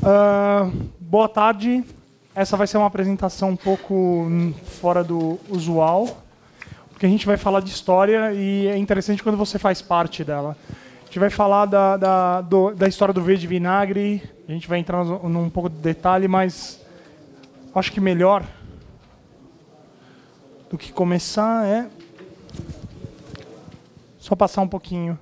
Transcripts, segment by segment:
Boa tarde. Essa vai ser uma apresentação um pouco fora do usual, porque a gente vai falar de história e é interessante quando você faz parte dela. A gente vai falar da história do Verde Vinagre, a gente vai entrar num pouco de detalhe, mas acho que melhor do que começar é só passar um pouquinho.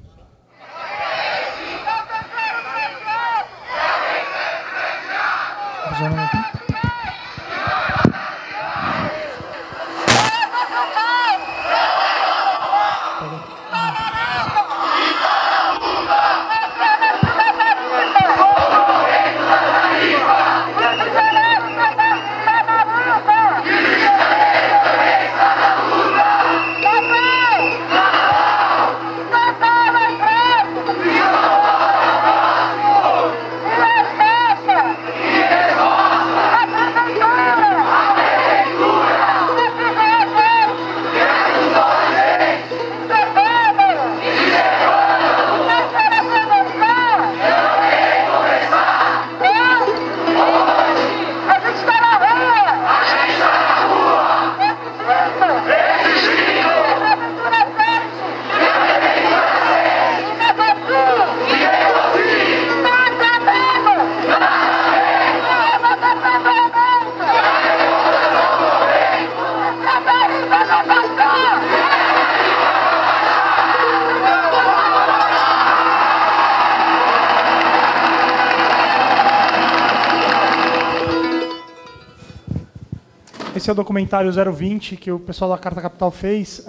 Esse é o documentário 020 que o pessoal da Carta Capital fez.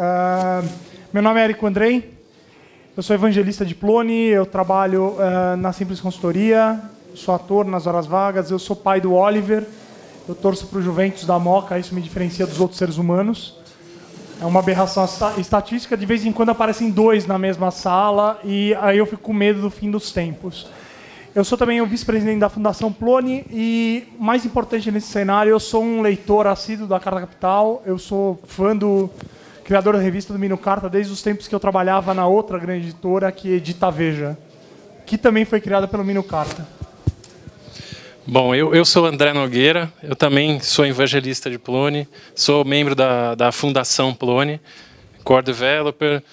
Meu nome é Érico Andrei, eu sou evangelista de Plone, eu trabalho na Simples Consultoria, sou ator nas horas vagas, eu sou pai do Oliver, eu torço para o Juventus da Moca, isso me diferencia dos outros seres humanos. É uma aberração estatística, de vez em quando aparecem dois na mesma sala e aí eu fico com medo do fim dos tempos. Eu sou também o vice-presidente da Fundação Plone e, mais importante nesse cenário, eu sou um leitor assíduo da Carta Capital. Eu sou fã do criador da revista do Mino Carta desde os tempos que eu trabalhava na outra grande editora, que edita a Veja, que também foi criada pelo Mino Carta. Bom, eu sou André Nogueira, eu também sou evangelista de Plone, sou membro da Fundação Plone, Core Developer.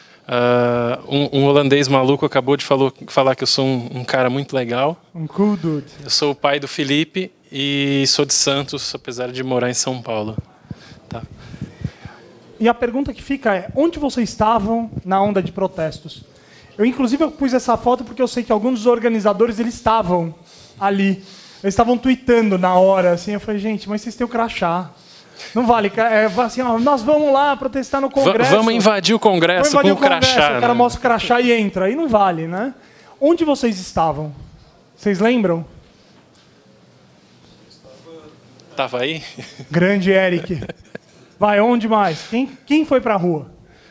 Um holandês maluco acabou de falar que eu sou um cara muito legal. Um cool dude. Eu sou o pai do Felipe e sou de Santos, apesar de morar em São Paulo. Tá. E a pergunta que fica é, onde vocês estavam na onda de protestos? Inclusive, eu pus essa foto porque eu sei que alguns dos organizadores eles estavam ali. Eles estavam tweetando na hora. Assim, eu falei, gente, mas vocês têm o crachá. Não vale, assim, ó, nós vamos lá protestar no Congresso. Vamos invadir o Congresso com o crachá. O cara mostra o crachá e entra, aí não vale, né? Onde vocês estavam? Vocês lembram? Tava aí? Grande Eric. Vai, onde mais? Quem foi pra rua?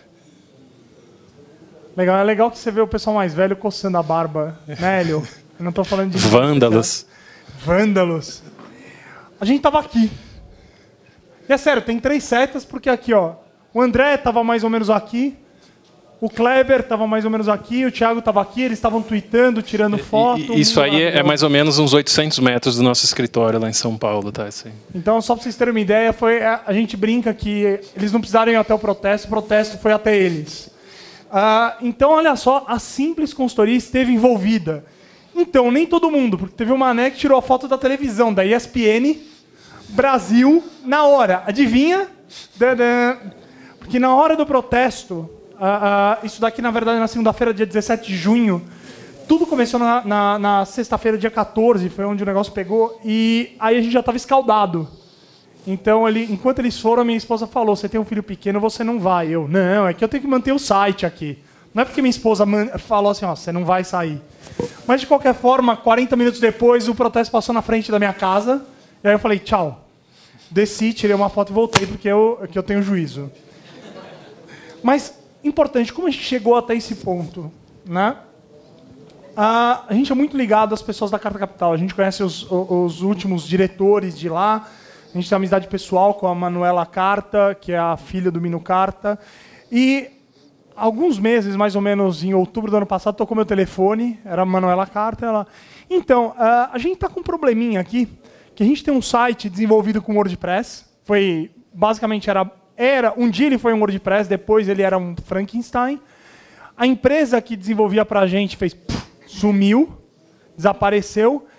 Legal, é legal que você vê o pessoal mais velho coçando a barba, né, Hélio? Eu não tô falando de... Vândalos. Vândalos. A gente tava aqui. E é sério, tem 3 setas, porque aqui, ó, o André estava mais ou menos aqui, o Kleber estava mais ou menos aqui, o Thiago estava aqui, eles estavam tweetando, tirando foto. Isso aí é mais ou menos uns 800 metros do nosso escritório lá em São Paulo, tá? Assim. Então, só para vocês terem uma ideia, a gente brinca que eles não precisaram ir até o protesto foi até eles. Então, olha só, a Simples Consultoria esteve envolvida. Então, nem todo mundo, porque teve o Mané que tirou a foto da televisão, da ESPN, Brasil, na hora. Adivinha? Porque na hora do protesto, isso daqui, na verdade, na segunda-feira, dia 17 de junho, tudo começou na sexta-feira, dia 14, foi onde o negócio pegou, e aí a gente já estava escaldado. Então, enquanto eles foram, a minha esposa falou, você tem um filho pequeno, você não vai. Eu, não, é que eu tenho que manter o site aqui. Não é porque minha esposa falou assim, ó, você não vai sair. Mas, de qualquer forma, 40 minutos depois, o protesto passou na frente da minha casa, e aí eu falei, tchau. Desci, tirei uma foto e voltei, porque eu tenho juízo. Mas, importante, como a gente chegou até esse ponto? Né? A gente é muito ligado às pessoas da Carta Capital. A gente conhece os últimos diretores de lá. A gente tem uma amizade pessoal com a Manuela Carta, que é a filha do Mino Carta. E alguns meses, mais ou menos em outubro do ano passado, tocou meu telefone. Era a Manuela Carta. Ela... Então, a gente está com um probleminha aqui, que a gente tem um site desenvolvido com WordPress. Basicamente, um dia ele foi um WordPress, depois ele era um Frankenstein. A empresa que desenvolvia para a gente sumiu, desapareceu.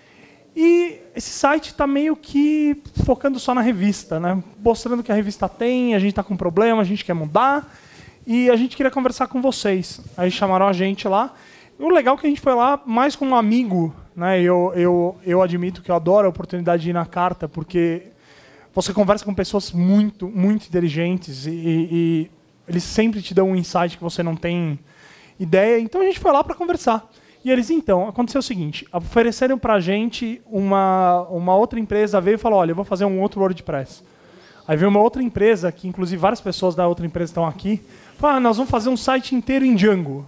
E esse site está meio que focando só na revista, né? Mostrando que a revista tem, a gente está com um problema, a gente quer mudar. E a gente queria conversar com vocês. Aí chamaram a gente lá. E o legal é que a gente foi lá mais como um amigo, né? Eu admito que eu adoro a oportunidade de ir na Carta, porque você conversa com pessoas muito, muito inteligentes e eles sempre te dão um insight que você não tem ideia. Então a gente foi lá para conversar. E eles, então, aconteceu o seguinte, ofereceram para a gente uma outra empresa, veio e falou, olha, eu vou fazer um outro WordPress. Aí veio uma outra empresa, que inclusive várias pessoas da outra empresa estão aqui, falou, nós vamos fazer um site inteiro em Django.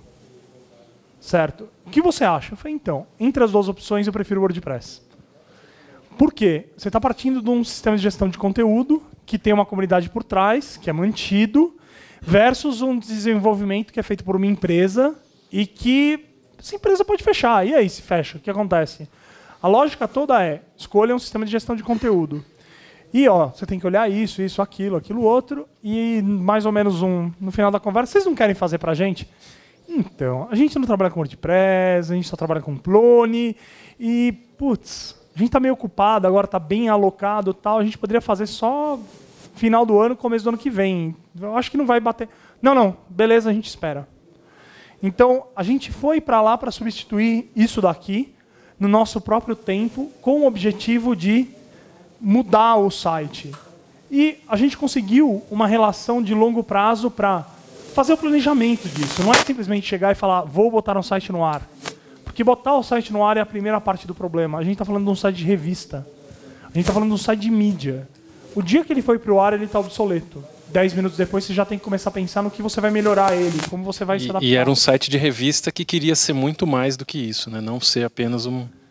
Certo? O que você acha? Eu falei, então, entre as duas opções eu prefiro o WordPress. Por quê? Você está partindo de um sistema de gestão de conteúdo, que tem uma comunidade por trás, que é mantido, versus um desenvolvimento que é feito por uma empresa e que essa empresa pode fechar. E aí, se fecha, o que acontece? A lógica toda é, escolha um sistema de gestão de conteúdo. E você tem que olhar isso, aquilo outro, e mais ou menos no final da conversa, vocês não querem fazer para a gente? Então, a gente não trabalha com WordPress, a gente só trabalha com Plone, e, a gente está meio ocupado, agora está bem alocado, tal, a gente poderia fazer só final do ano, começo do ano que vem. Eu acho que não vai bater. Não, beleza, a gente espera. Então, a gente foi para lá para substituir isso daqui, no nosso próprio tempo, com o objetivo de mudar o site. E a gente conseguiu uma relação de longo prazo para fazer o planejamento disso. Não é simplesmente chegar e falar, vou botar um site no ar. Porque botar o site no ar é a primeira parte do problema. A gente está falando de um site de revista. A gente está falando de um site de mídia. O dia que ele foi para o ar, ele está obsoleto. 10 minutos depois, você já tem que começar a pensar no que você vai melhorar ele, como você vai se adaptar. E era um site de revista que queria ser muito mais do que isso, né? Não ser apenas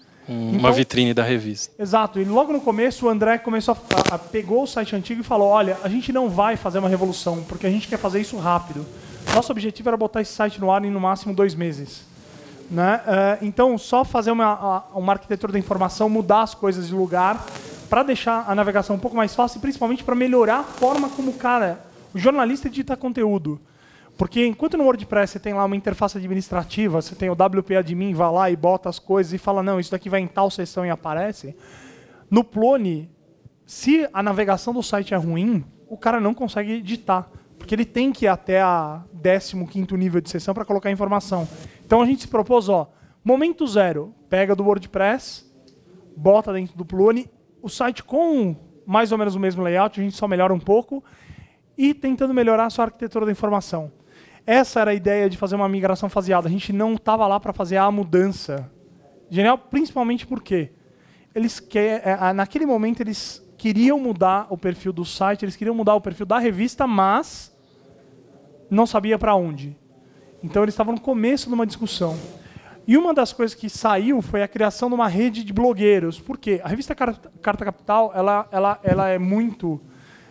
uma vitrine da revista. Exato. E logo no começo, o André começou pegou o site antigo e falou, olha, a gente não vai fazer uma revolução, porque a gente quer fazer isso rápido. Nosso objetivo era botar esse site no ar em, no máximo, 2 meses. Né? Então, só fazer uma arquitetura da informação, mudar as coisas de lugar, para deixar a navegação um pouco mais fácil e principalmente para melhorar a forma como o jornalista edita conteúdo. Porque enquanto no WordPress você tem lá uma interface administrativa, você tem o WP Admin, vai lá e bota as coisas e fala, não, isso daqui vai em tal seção e aparece. No Plone, se a navegação do site é ruim, o cara não consegue editar. Porque ele tem que ir até a 15º nível de seção para colocar a informação. Então a gente se propôs, momento zero, pega do WordPress, bota dentro do Plone, o site com mais ou menos o mesmo layout, a gente só melhora um pouco, e tentando melhorar a sua arquitetura da informação. Essa era a ideia de fazer uma migração faseada. A gente não estava lá para fazer a mudança. Genial, principalmente porque naquele momento eles queriam mudar o perfil do site, eles queriam mudar o perfil da revista, mas não sabia para onde. Então eles estavam no começo de uma discussão. E uma das coisas que saiu foi a criação de uma rede de blogueiros. Por quê? A revista Carta Capital ela é muito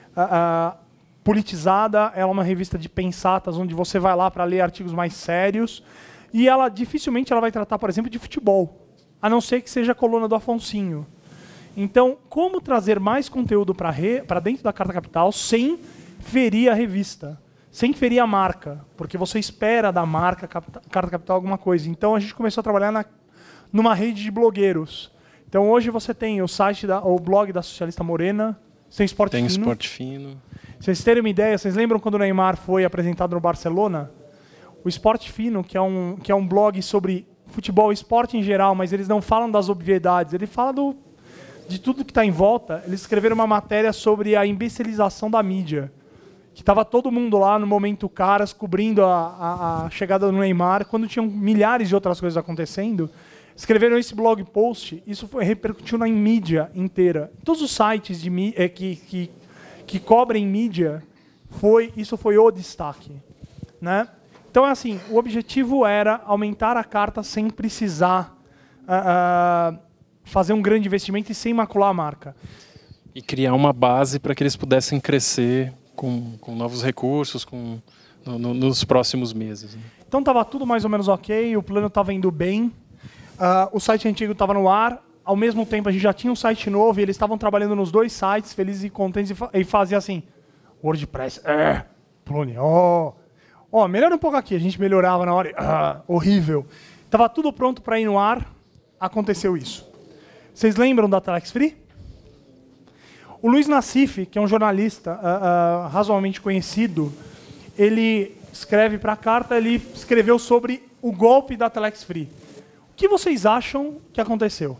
politizada, ela é uma revista de pensatas, onde você vai lá para ler artigos mais sérios, e dificilmente ela vai tratar, por exemplo, de futebol, a não ser que seja a coluna do Afonsinho. Então, como trazer mais conteúdo para dentro da Carta Capital sem ferir a revista? Sem ferir a marca, porque você espera da marca Carta Capital alguma coisa. Então a gente começou a trabalhar numa rede de blogueiros. Então hoje você tem o site, o blog da Socialista Morena, tem Esporte Fino. Tem Esporte Fino. Vocês terem uma ideia, vocês lembram quando o Neymar foi apresentado no Barcelona? O Esporte Fino, que é um blog sobre futebol e esporte em geral, mas eles não falam das obviedades, ele fala de tudo que está em volta. Eles escreveram uma matéria sobre a imbecilização da mídia. Que estava todo mundo lá no momento caras, cobrindo a chegada do Neymar, quando tinham milhares de outras coisas acontecendo, escreveram esse blog post, isso repercutiu na mídia inteira. Todos os sites que cobrem mídia, isso foi o destaque. Né? Então, assim, o objetivo era aumentar a carta sem precisar fazer um grande investimento e sem macular a marca. E criar uma base para que eles pudessem crescer com novos recursos nos próximos meses. Né? Então estava tudo mais ou menos ok, o plano estava indo bem. O site antigo estava no ar, ao mesmo tempo a gente já tinha um site novo e eles estavam trabalhando nos 2 sites, felizes e contentes, e fazia assim, WordPress, Plone, melhora um pouco aqui, a gente melhorava na hora, horrível. Estava tudo pronto para ir no ar, aconteceu isso. Vocês lembram da Telex Free? O Luiz Nassif, que é um jornalista razoavelmente conhecido, ele escreve para a carta, ele escreveu sobre o golpe da Telex Free. O que vocês acham que aconteceu?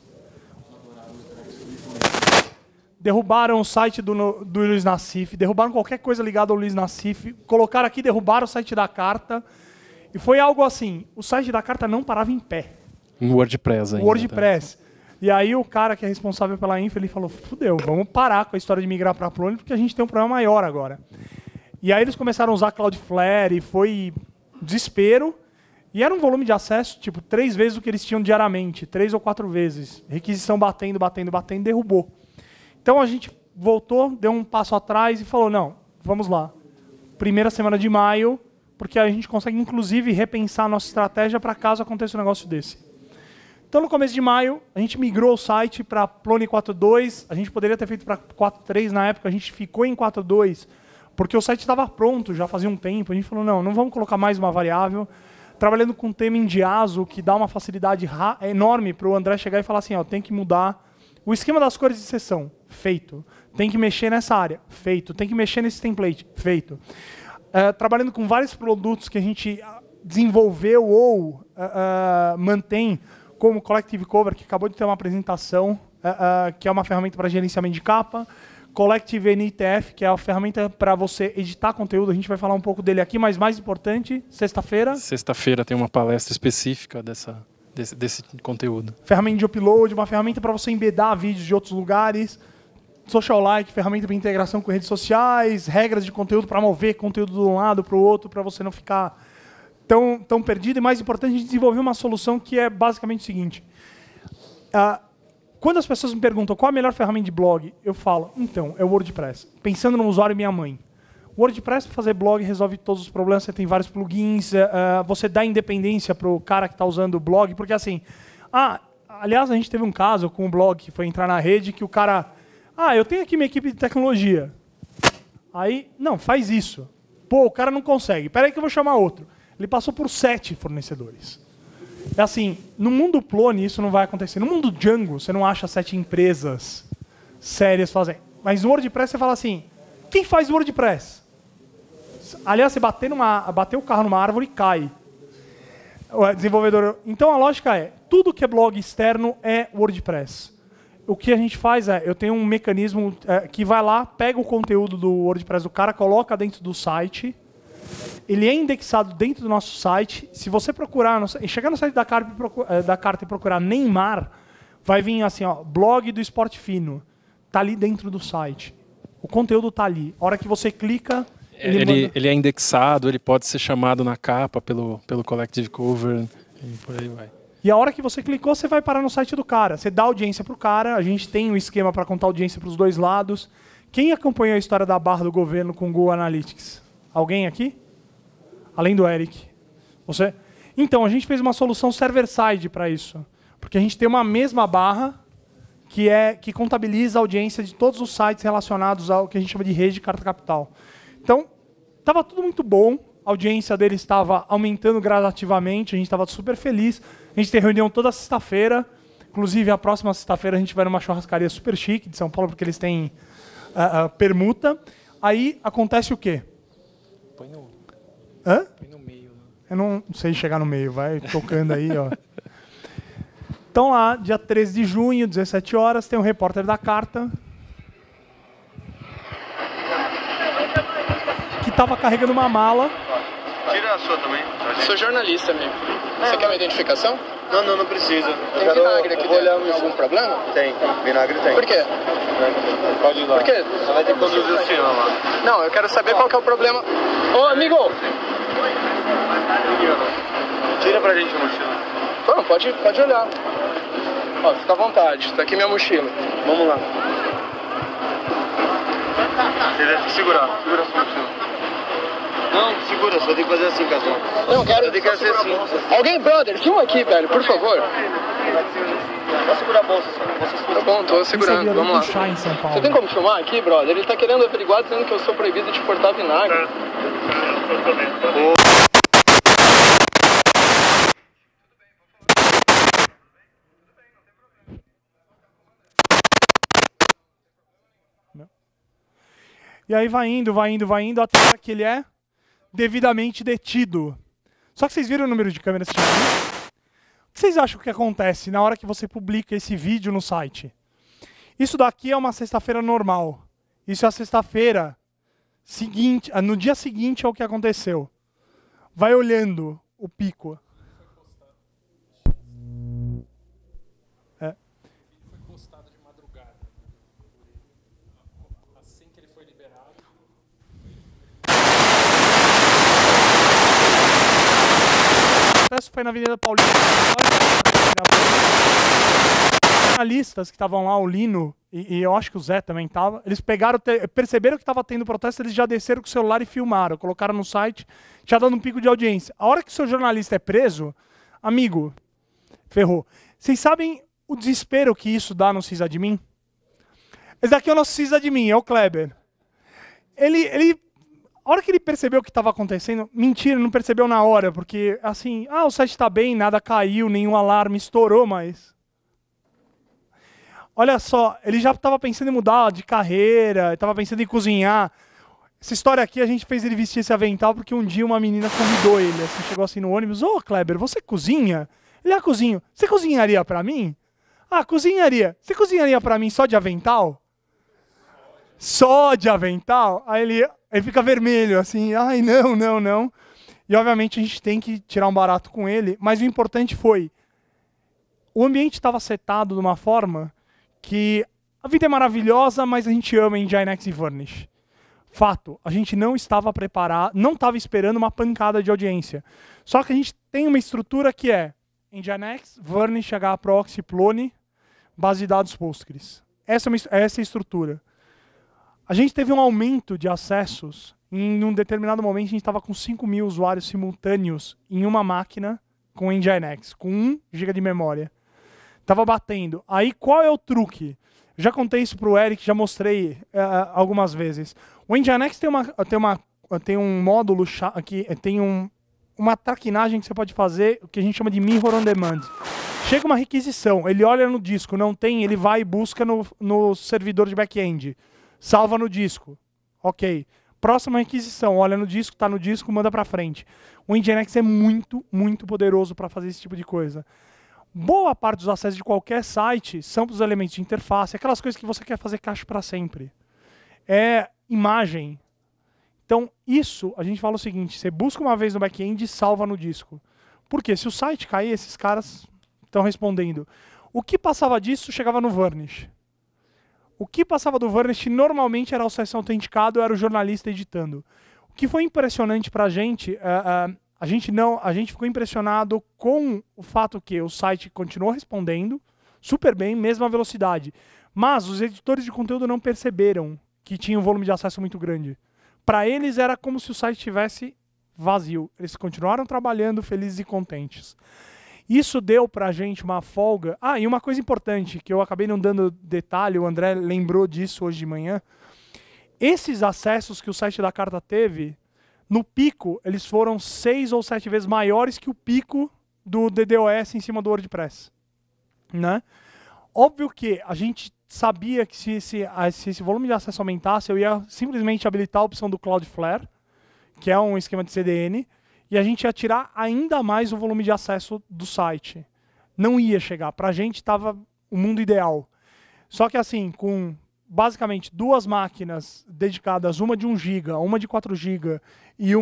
Derrubaram o site do Luiz Nassif, derrubaram qualquer coisa ligada ao Luiz Nassif, colocaram aqui, derrubaram o site da carta, e foi algo assim, o site da carta não parava em pé. No WordPress ainda. WordPress. Tá? E aí o cara que é responsável pela infra, ele falou, fudeu, vamos parar com a história de migrar para Plone, porque a gente tem um problema maior agora. E aí eles começaram a usar Cloudflare, e foi desespero, e era um volume de acesso, tipo, 3 vezes o que eles tinham diariamente, 3 ou 4 vezes. Requisição batendo, derrubou. Então a gente voltou, deu um passo atrás e falou, não, vamos lá. Primeira semana de maio, porque a gente consegue, inclusive, repensar a nossa estratégia para caso aconteça um negócio desse. Então, no começo de maio, a gente migrou o site para Plone 4.2. A gente poderia ter feito para 4.3 na época, a gente ficou em 4.2, porque o site estava pronto, já fazia um tempo. A gente falou, não vamos colocar mais uma variável. Trabalhando com um tema em Diazo, que dá uma facilidade enorme para o André chegar e falar assim, tem que mudar o esquema das cores de seção. Feito. Tem que mexer nessa área. Feito. Tem que mexer nesse template. Feito. Trabalhando com vários produtos que a gente desenvolveu ou mantém, como o Collective Cover, que acabou de ter uma apresentação, que é uma ferramenta para gerenciamento de capa, Collective NITF, que é a ferramenta para você editar conteúdo, a gente vai falar um pouco dele aqui, mas mais importante, sexta-feira. Sexta-feira tem uma palestra específica desse conteúdo. Ferramenta de upload, uma ferramenta para você embedar vídeos de outros lugares, Social-like, ferramenta para integração com redes sociais, regras de conteúdo para mover conteúdo de um lado para o outro, para você não ficar tão perdido. E mais importante, a gente desenvolveu uma solução que é basicamente o seguinte. Quando as pessoas me perguntam qual a melhor ferramenta de blog, eu falo, então, é o WordPress. Pensando no usuário minha mãe. O WordPress, para fazer blog, resolve todos os problemas. Você tem vários plugins, você dá independência para o cara que está usando o blog. Porque assim, aliás, a gente teve um caso com um blog que foi entrar na rede que o cara... eu tenho aqui minha equipe de tecnologia. Aí, não, faz isso. Pô, o cara não consegue. Espera aí que eu vou chamar outro. Ele passou por 7 fornecedores. É assim, no mundo Plone isso não vai acontecer. No mundo Django, você não acha 7 empresas sérias fazendo. Mas no WordPress você fala assim, quem faz WordPress? Aliás, você bateu o carro numa árvore e cai. O desenvolvedor... Então a lógica é, tudo que é blog externo é WordPress. O que a gente faz eu tenho um mecanismo que vai lá, pega o conteúdo do WordPress do cara, coloca dentro do site, ele é indexado dentro do nosso site. Se você procurar, chegar no site da carta e procurar Neymar, vai vir assim, blog do Esporte Fino. Está ali dentro do site. O conteúdo está ali. A hora que você clica... Ele é indexado, ele pode ser chamado na capa pelo Collective Cover e por aí vai. E a hora que você clicou, você vai parar no site do cara. Você dá audiência para o cara, a gente tem um esquema para contar audiência para os dois lados. Quem acompanhou a história da barra do governo com o Google Analytics? Alguém aqui? Além do Eric. Você? Então, a gente fez uma solução server-side para isso. Porque a gente tem uma mesma barra que contabiliza a audiência de todos os sites relacionados ao que a gente chama de rede de carta capital. Então, estava tudo muito bom. A audiência dele estava aumentando gradativamente, a gente estava super feliz. A gente tem reunião toda sexta-feira. Inclusive, a próxima sexta-feira a gente vai numa churrascaria super chique de São Paulo, porque eles têm permuta. Aí acontece o quê? Põe no meio. Né? Eu não sei chegar no meio, vai tocando aí. Então lá, dia 13 de junho, 17 horas, tem um repórter da carta que estava carregando uma mala. Tira a sua também. Sou jornalista mesmo. Você quer uma identificação? Não precisa. Tem vinagre aqui dentro. Tem algum problema? Tem, vinagre tem. Por quê? Pode ir lá. Por quê? Você vai ter que conduzir o senhor lá. Não, eu quero saber qual que é o problema. Ô, amigo! Tira pra gente a mochila. Não, pode olhar. Fica à vontade. Tá aqui minha mochila. Vamos lá. Você deve segurar. Segura a sua mochila. Não, segura, só tem que fazer assim com as mãos. Não, quero... Eu tenho que fazer assim. Alguém, brother, filma aqui, velho, por favor. Só segura a bolsa, só. Tá bom, tô segurando, Isso vamos lá. puxar em São Paulo. Você tem como filmar aqui, brother? Ele tá querendo averiguar dizendo que eu sou proibido de portar vinagre. E aí vai indo, até que ele é devidamente detido. Só que vocês viram o número de câmeras que tinha ali? O que vocês acham que acontece na hora que você publica esse vídeo no site? Isso daqui é uma sexta-feira normal. Isso é a sexta-feira seguinte, no dia seguinte ao que aconteceu. Vai olhando o pico. Foi postado de madrugada. Assim que ele foi liberado. O processo foi na Avenida Paulista. Os jornalistas que estavam lá, o Lino, e eu acho que o Zé também estava, eles perceberam que estava tendo protesto, eles já desceram com o celular e filmaram, colocaram no site, já dando um pico de audiência. A hora que o seu jornalista é preso, amigo, ferrou. Vocês sabem o desespero que isso dá no sysadmin? Esse daqui é o nosso sysadmin, é o Kleber. A hora que ele percebeu o que estava acontecendo, mentira, não percebeu na hora, porque assim, o site está bem, nada caiu, nenhum alarme estourou, mas... Olha só, ele já estava pensando em mudar de carreira, estava pensando em cozinhar. Essa história aqui, a gente fez ele vestir esse avental porque um dia uma menina convidou ele, assim, chegou assim no ônibus, Kleber, você cozinha? Ele, cozinho. Você cozinharia pra mim? Cozinharia. Você cozinharia pra mim só de avental? Só de avental? Aí ele fica vermelho, assim, não. E obviamente a gente tem que tirar um barato com ele, mas o importante foi, o ambiente estava setado de uma forma que a vida é maravilhosa, mas a gente ama Nginx e Varnish. Fato, a gente não estava preparado, não estava esperando uma pancada de audiência. Só que a gente tem uma estrutura que é Nginx, Varnish, HProxy, Plone, base de dados Postgres. Essa é a estrutura. A gente teve um aumento de acessos. Em um determinado momento, a gente estava com 5.000 usuários simultâneos em uma máquina com Nginx, com 1 GB de memória. Tava batendo. Aí qual é o truque? Já contei isso pro Eric, já mostrei algumas vezes. O Nginx tem um módulo que tem uma traquinagem que você pode fazer, o que a gente chama de Mirror on Demand. Chega uma requisição, ele olha no disco, não tem, ele vai e busca no servidor de back-end. Salva no disco. Ok. Próxima requisição, olha no disco, tá no disco, manda pra frente. O Nginx é muito, muito poderoso para fazer esse tipo de coisa. Boa parte dos acessos de qualquer site são para os elementos de interface, aquelas coisas que você quer fazer cache para sempre. É imagem. Então, isso, a gente fala o seguinte, você busca uma vez no back-end e salva no disco. Porque se o site cair, esses caras estão respondendo. O que passava disso chegava no Varnish. O que passava do Varnish normalmente era o acesso autenticado, era o jornalista editando. O que foi impressionante para a gente a gente ficou impressionado com o fato que o site continuou respondendo super bem, mesma velocidade. Mas os editores de conteúdo não perceberam que tinha um volume de acesso muito grande. Para eles era como se o site estivesse vazio. Eles continuaram trabalhando felizes e contentes. Isso deu para a gente uma folga. E uma coisa importante, que eu acabei não dando detalhe, o André lembrou disso hoje de manhã. Esses acessos que o site da Carta teve, no pico, eles foram 6 ou 7 vezes maiores que o pico do DDoS em cima do WordPress. Né? Óbvio que a gente sabia que se esse volume de acesso aumentasse, eu ia simplesmente habilitar a opção do Cloudflare, que é um esquema de CDN, e a gente ia tirar ainda mais o volume de acesso do site. Não ia chegar. Para a gente estava o mundo ideal. Só que assim, com basicamente 2 máquinas dedicadas, uma de 1 GB, uma de 4 GB e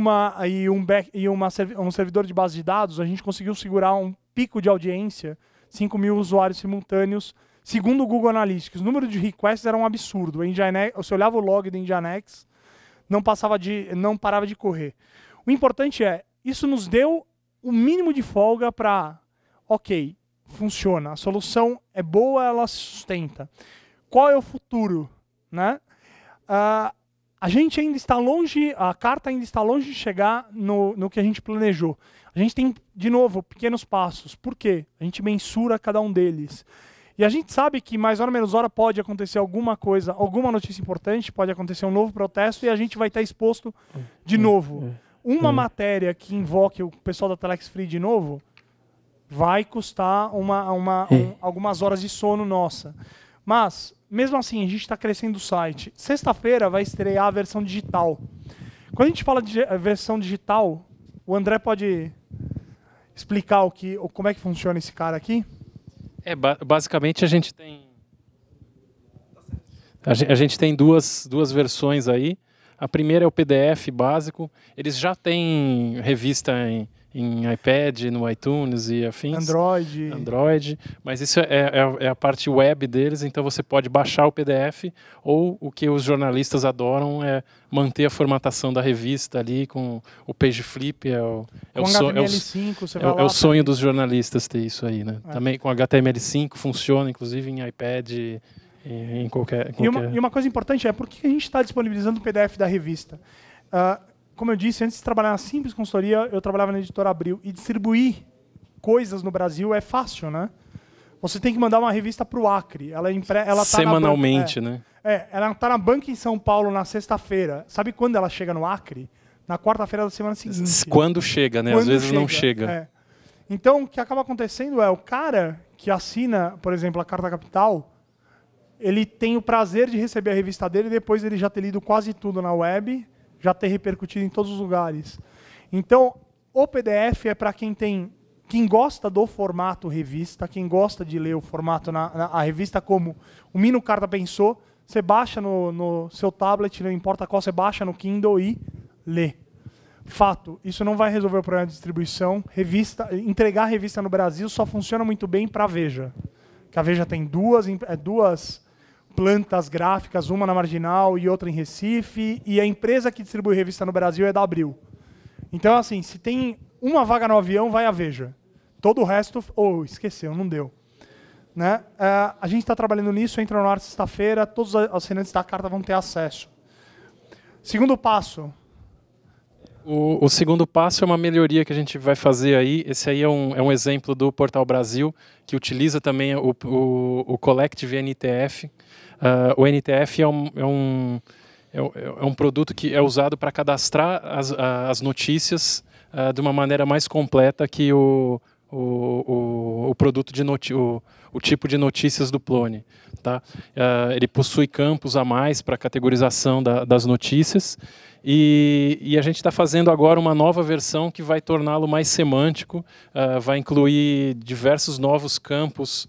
um servidor de base de dados, a gente conseguiu segurar um pico de audiência, 5.000 usuários simultâneos, segundo o Google Analytics. O número de requests era um absurdo. Você olhava o log do Nginx, não parava de correr. O importante isso nos deu o mínimo de folga para, ok, funciona, a solução é boa, ela se sustenta. Qual é o futuro? Né? a gente ainda está longe, a carta ainda está longe de chegar no que a gente planejou. A gente tem, de novo, pequenos passos. Por quê? A gente mensura cada um deles. E a gente sabe que mais hora menos hora pode acontecer alguma coisa, alguma notícia importante, pode acontecer um novo protesto e a gente vai estar exposto de novo. Uma matéria que invoque o pessoal da Telex Free de novo vai custar algumas horas de sono nossa. Mas, mesmo assim, a gente está crescendo o site. Sexta-feira vai estrear a versão digital. Quando a gente fala de versão digital, o André pode explicar como é que funciona esse cara aqui? Basicamente a gente tem duas versões aí. A primeira é o PDF básico. Eles já têm revista em iPad, no iTunes e afins. Android. Mas isso é a parte web deles, então você pode baixar o PDF, ou o que os jornalistas adoram é manter a formatação da revista ali com o page flip. É o sonho dos jornalistas ter isso aí, né? Também com HTML5 funciona, inclusive em iPad. Em qualquer... E uma coisa importante é por que a gente está disponibilizando o PDF da revista. Como eu disse, antes de trabalhar na simples consultoria, eu trabalhava na editora Abril. E distribuir coisas no Brasil é fácil, né? Você tem que mandar uma revista para o Acre. Ela tá semanalmente, né? Ela está na banca em São Paulo na sexta-feira. Sabe quando ela chega no Acre? Na quarta-feira da semana seguinte. Quando chega, né? Às vezes não chega. Então, o que acaba acontecendo é o cara que assina, por exemplo, a Carta Capital, ele tem o prazer de receber a revista dele depois ele já ter lido quase tudo na web, já ter repercutido em todos os lugares. Então, o PDF é para quem gosta do formato revista, quem gosta de ler o formato a revista como o Mino Carta pensou, você baixa no seu tablet, não importa qual, você baixa no Kindle e lê. Fato, isso não vai resolver o problema de distribuição. Entregar a revista no Brasil só funciona muito bem para a Veja. Que a Veja tem duas plantas gráficas, uma na Marginal e outra em Recife, e a empresa que distribui revista no Brasil é da Abril. Então, assim, se tem uma vaga no avião, vai a Veja. Todo o resto, esqueceu, não deu. Né? A gente está trabalhando nisso, entra no ar sexta-feira, todos os assinantes da carta vão ter acesso. Segundo passo. O segundo passo é uma melhoria que a gente vai fazer aí. Esse aí é um exemplo do Portal Brasil, que utiliza também o Collective NTF. O NTF é um produto que é usado para cadastrar as notícias de uma maneira mais completa que o produto o tipo de notícias do Plone. Tá? Ele possui campos a mais para categorização das notícias e a gente está fazendo agora uma nova versão que vai torná-lo mais semântico, vai incluir diversos novos campos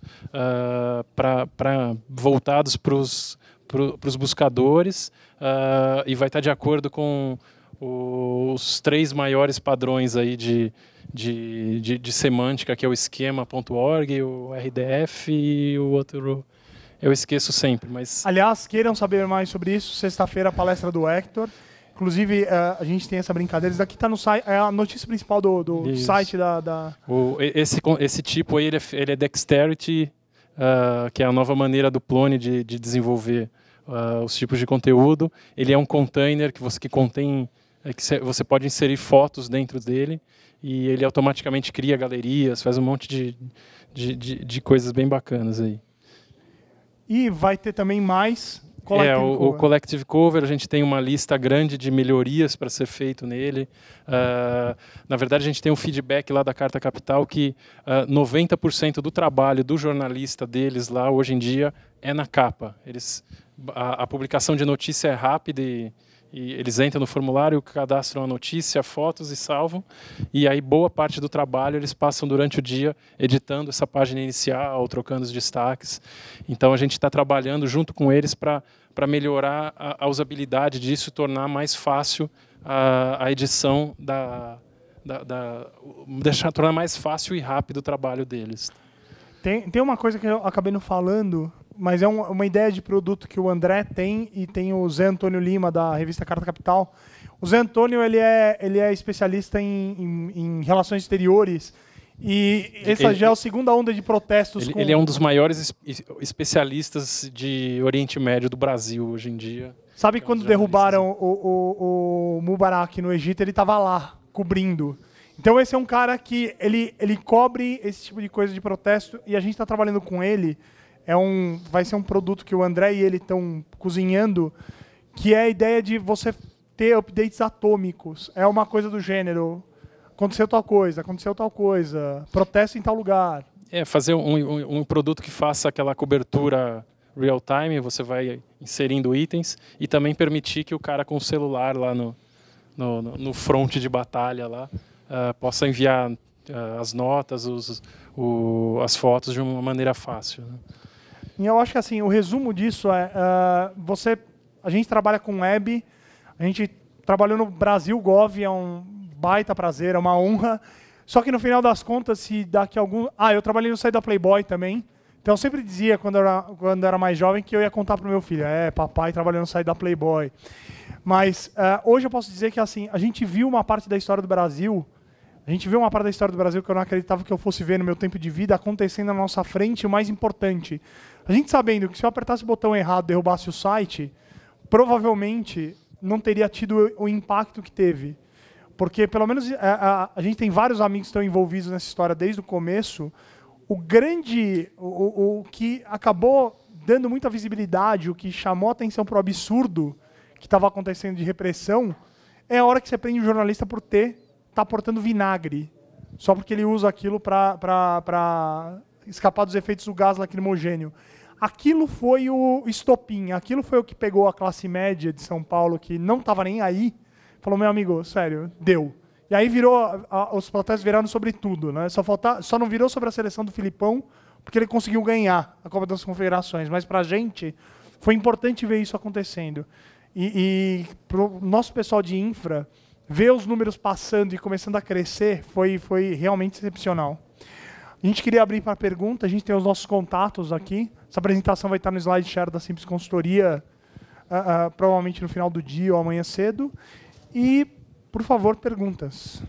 voltados para os buscadores e vai estar de acordo com os 3 maiores padrões aí de semântica, que é o esquema.org, o RDF e o outro eu esqueço sempre. Mas... Aliás, queiram saber mais sobre isso, sexta-feira a palestra do Hector. Inclusive, a gente tem essa brincadeira. Isso daqui está no site, é a notícia principal do site da... Esse tipo aí, ele é Dexterity, que é a nova maneira do Plone de desenvolver os tipos de conteúdo. Ele é um container que contém... que você pode inserir fotos dentro dele e ele automaticamente cria galerias, faz um monte de coisas bem bacanas aí. E vai ter também mais o Collective Cover, a gente tem uma lista grande de melhorias para ser feito nele. Na verdade, a gente tem um feedback lá da Carta Capital que 90% do trabalho do jornalista deles lá, hoje em dia, é na capa. A publicação de notícia é rápida e eles entram no formulário, cadastram a notícia, fotos e salvam. E aí boa parte do trabalho eles passam durante o dia editando essa página inicial, trocando os destaques. Então a gente está trabalhando junto com eles para melhorar a usabilidade disso e tornar mais fácil a edição tornar mais fácil e rápido o trabalho deles. Tem uma coisa que eu acabei não falando, mas é uma ideia de produto que o André tem e tem o Zé Antônio Lima, da revista Carta Capital. O Zé Antônio ele é especialista em relações exteriores E essa já é a segunda onda de protestos. Ele é um dos maiores especialistas de Oriente Médio do Brasil hoje em dia. Sabe quando derrubaram o Mubarak no Egito, ele estava lá, cobrindo. Então esse é um cara que ele cobre esse tipo de coisa de protesto e a gente está trabalhando com ele. Vai ser um produto que o André e ele estão cozinhando, que é a ideia de você ter updates atômicos. É uma coisa do gênero, aconteceu tal coisa, protesto em tal lugar. Fazer um produto que faça aquela cobertura real time, você vai inserindo itens e também permitir que o cara com o celular lá no front de batalha lá possa enviar as notas, as fotos de uma maneira fácil. Né? E eu acho que assim, o resumo disso é, a gente trabalha com web, a gente trabalhou no Brasil Gov, é um baita prazer, é uma honra. Só que no final das contas, se daqui a algum... eu trabalhei no site da Playboy também. Então eu sempre dizia, quando eu era mais jovem, que eu ia contar para o meu filho. Papai trabalhou no site da Playboy. Mas hoje eu posso dizer que assim, a gente viu uma parte da história do Brasil, que eu não acreditava que eu fosse ver no meu tempo de vida acontecendo na nossa frente, o mais importante. A gente sabendo que se eu apertasse o botão errado e derrubasse o site, provavelmente não teria tido o impacto que teve. Porque, pelo menos, a gente tem vários amigos que estão envolvidos nessa história desde o começo. O que acabou dando muita visibilidade, o que chamou a atenção para o absurdo que estava acontecendo de repressão, é a hora que você prende um jornalista por tá portando vinagre, só porque ele usa aquilo para escapar dos efeitos do gás lacrimogênio. Aquilo foi o estopim, aquilo foi o que pegou a classe média de São Paulo, que não estava nem aí, falou, meu amigo, sério, deu. E aí os protestos viraram sobre tudo, né? Só não virou sobre a seleção do Filipão, porque ele conseguiu ganhar a Copa das Confederações. Mas para a gente, foi importante ver isso acontecendo. E para o nosso pessoal de infra, ver os números passando e começando a crescer foi realmente excepcional. A gente queria abrir para pergunta, a gente tem os nossos contatos aqui. Essa apresentação vai estar no slide share da Simples Consultoria, provavelmente no final do dia ou amanhã cedo. E, por favor, perguntas.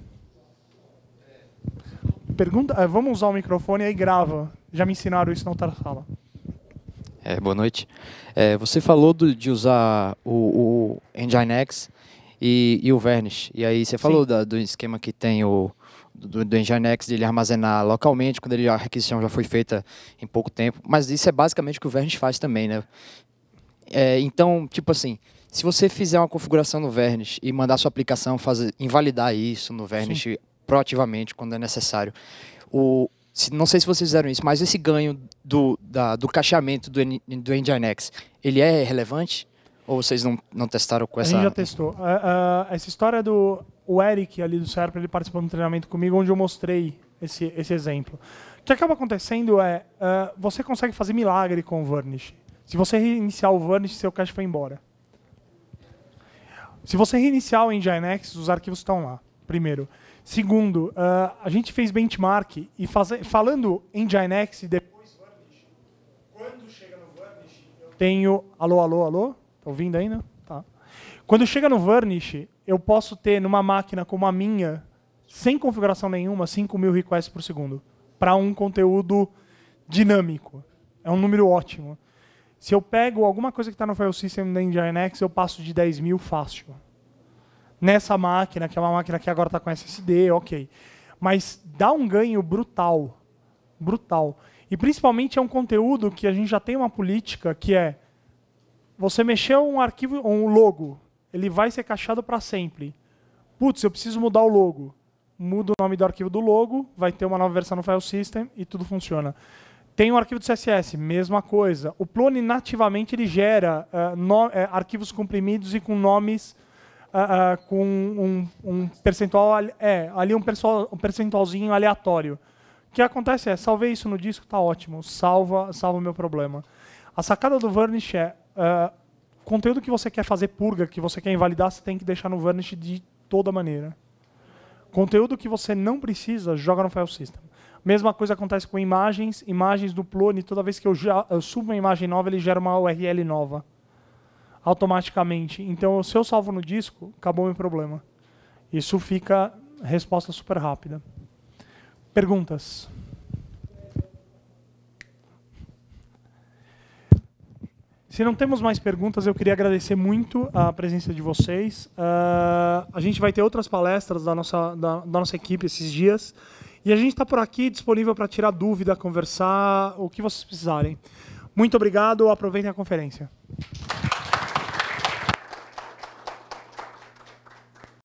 Vamos usar o microfone e aí grava. Já me ensinaram isso na outra sala. Boa noite. Você falou de usar o Nginx e o Varnish. E aí você falou do esquema que tem do Nginx, de ele armazenar localmente, quando a requisição já foi feita em pouco tempo. Mas isso é basicamente o que o Varnish faz também, né? Então, tipo assim, se você fizer uma configuração no Varnish e mandar sua aplicação invalidar isso no Varnish proativamente, quando é necessário, não sei se vocês fizeram isso, mas esse ganho do cacheamento do Nginx, ele é relevante? Ou vocês não testaram com essa... A gente já testou. Essa história o Eric, ali do Serpa, ele participou de um treinamento comigo, onde eu mostrei esse exemplo. O que acaba acontecendo você consegue fazer milagre com o Varnish. Se você reiniciar o Varnish, seu cache foi embora. Se você reiniciar o Nginx, os arquivos estão lá, primeiro. Segundo, a gente fez benchmark e falando Nginx e depois Varnish, quando chega no Varnish, eu tenho... Alô? Tá ouvindo ainda? Tá. Quando chega no Varnish, eu posso ter numa máquina como a minha, sem configuração nenhuma, 5.000 requests por segundo, para um conteúdo dinâmico. É um número ótimo. Se eu pego alguma coisa que está no file system da Nginx, eu passo de 10.000 fácil. Nessa máquina, que é uma máquina que agora está com SSD, ok. Mas dá um ganho brutal. Brutal. E principalmente é um conteúdo que a gente já tem uma política que é você mexeu um arquivo, um logo, ele vai ser cacheado para sempre. Putz, eu preciso mudar o logo. Muda o nome do arquivo do logo, vai ter uma nova versão no file system e tudo funciona. Tem um arquivo de CSS, mesma coisa. O Plone nativamente ele gera arquivos comprimidos e com nomes com um percentual, ali um percentualzinho aleatório. O que acontece salvei isso no disco, tá ótimo, salva o meu problema. A sacada do Varnish conteúdo que você quer fazer purga, que você quer invalidar, você tem que deixar no Varnish de toda maneira. Conteúdo que você não precisa, joga no file system. Mesma coisa acontece com imagens do Plone, toda vez que eu subo uma imagem nova, ele gera uma URL nova. Automaticamente. Então, se eu salvo no disco, acabou o meu problema. Isso fica resposta super rápida. Perguntas? Se não temos mais perguntas, eu queria agradecer muito a presença de vocês. A gente vai ter outras palestras da nossa equipe esses dias. E a gente está por aqui disponível para tirar dúvida, conversar, o que vocês precisarem. Muito obrigado, aproveitem a conferência.